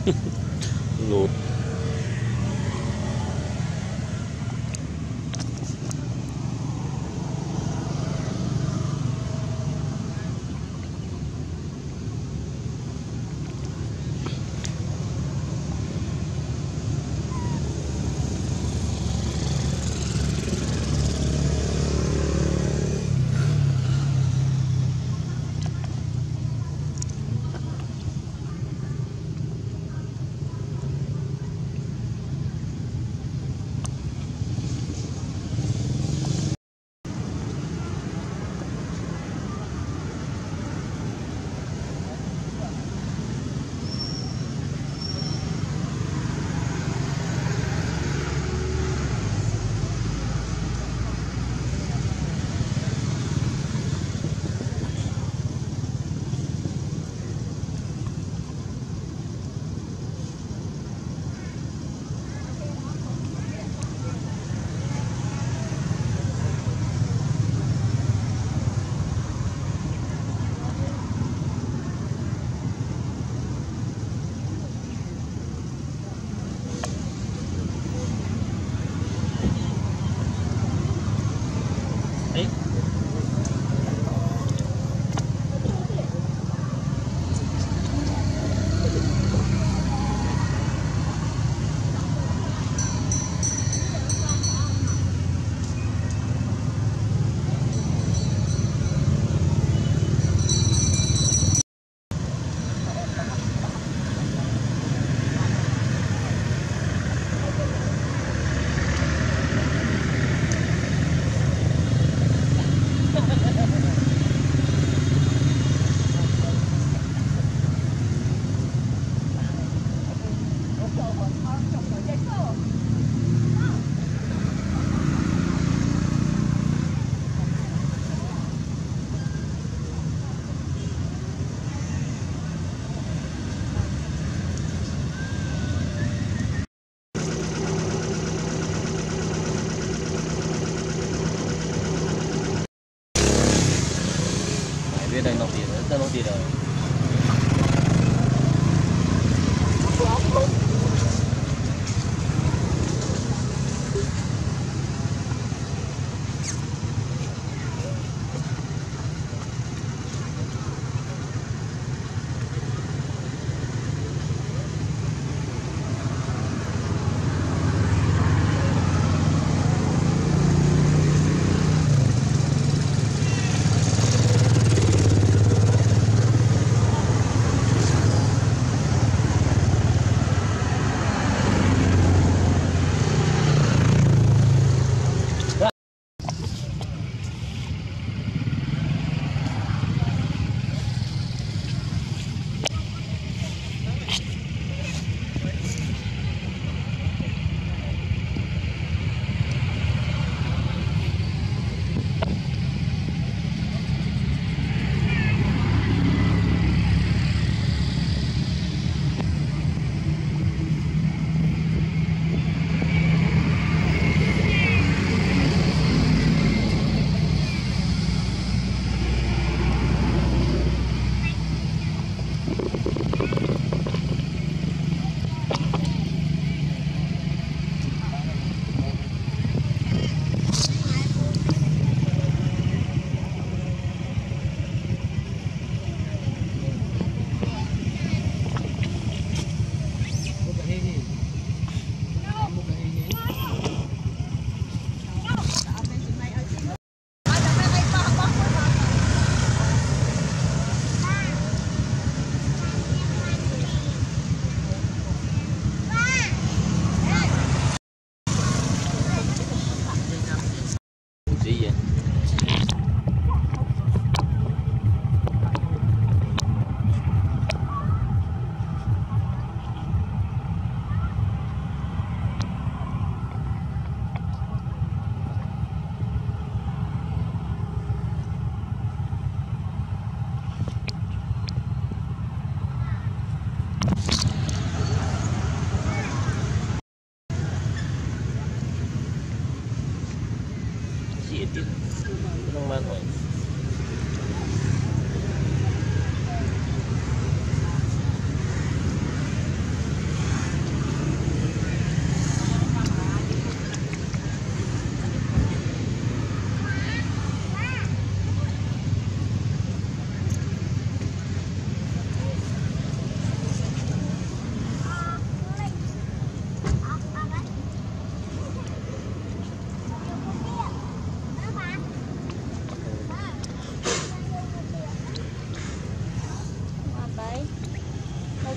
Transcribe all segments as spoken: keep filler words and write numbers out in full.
lụt.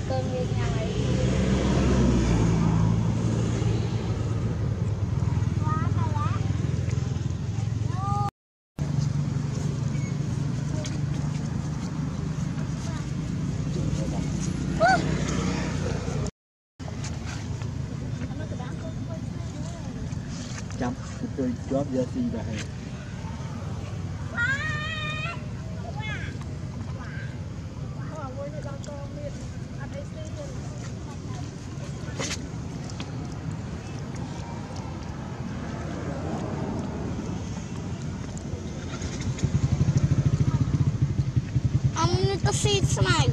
cơn như nhà này. Chấm tôi góp giờ gì vậy? Ông nó xịt này.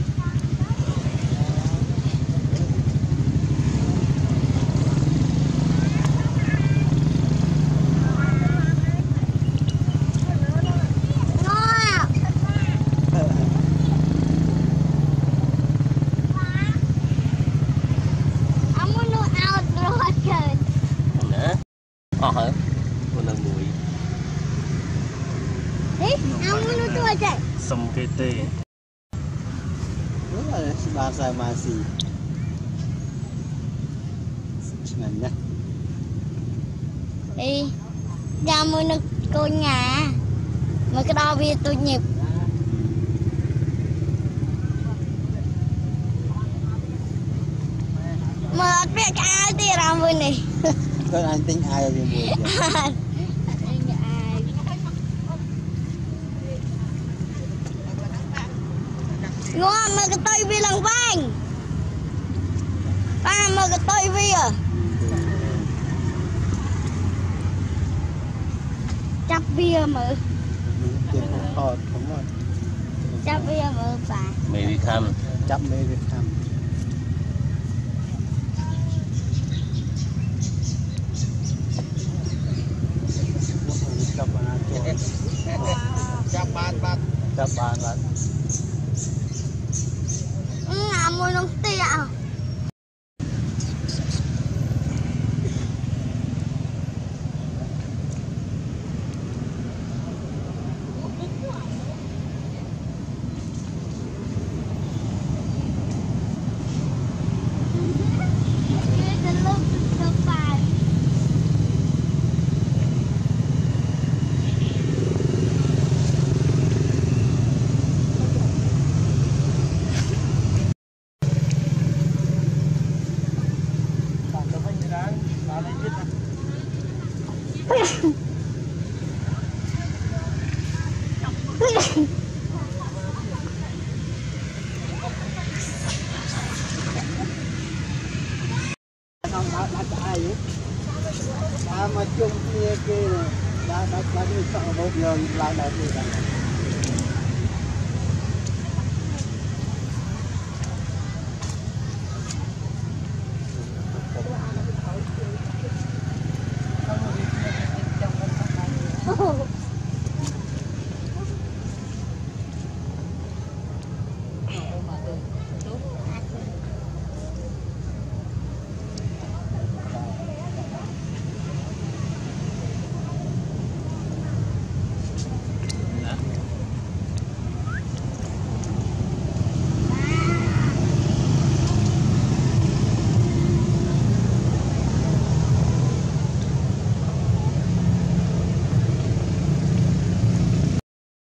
Ờ hả? Con là mùi. Đấy, ông nó tua chạy. Sông kê tê. Đúng rồi, bahasa masih. Ngành nhá. Đi, ra mua nước cô nhà. Mà cái đo bia tôi nhịp. Mà biết ai thì làm vui này. Con anh tính ai ở đây mua vậy? Ngon mà cái tay vi lằng vang. Ba mà cái tay vi à. Chắp bia mà. Tiền không thọt không rồi. Chắp bia mà phải. Mày đi thăm. Chắp mê đi thăm. Chắp bàn bàn. Chắp bàn bàn. À, mua nông tì ạ. Không đã đã ai vậy? Đã mà chung kia kia đã đã đã đi chọn một người lại đại đi.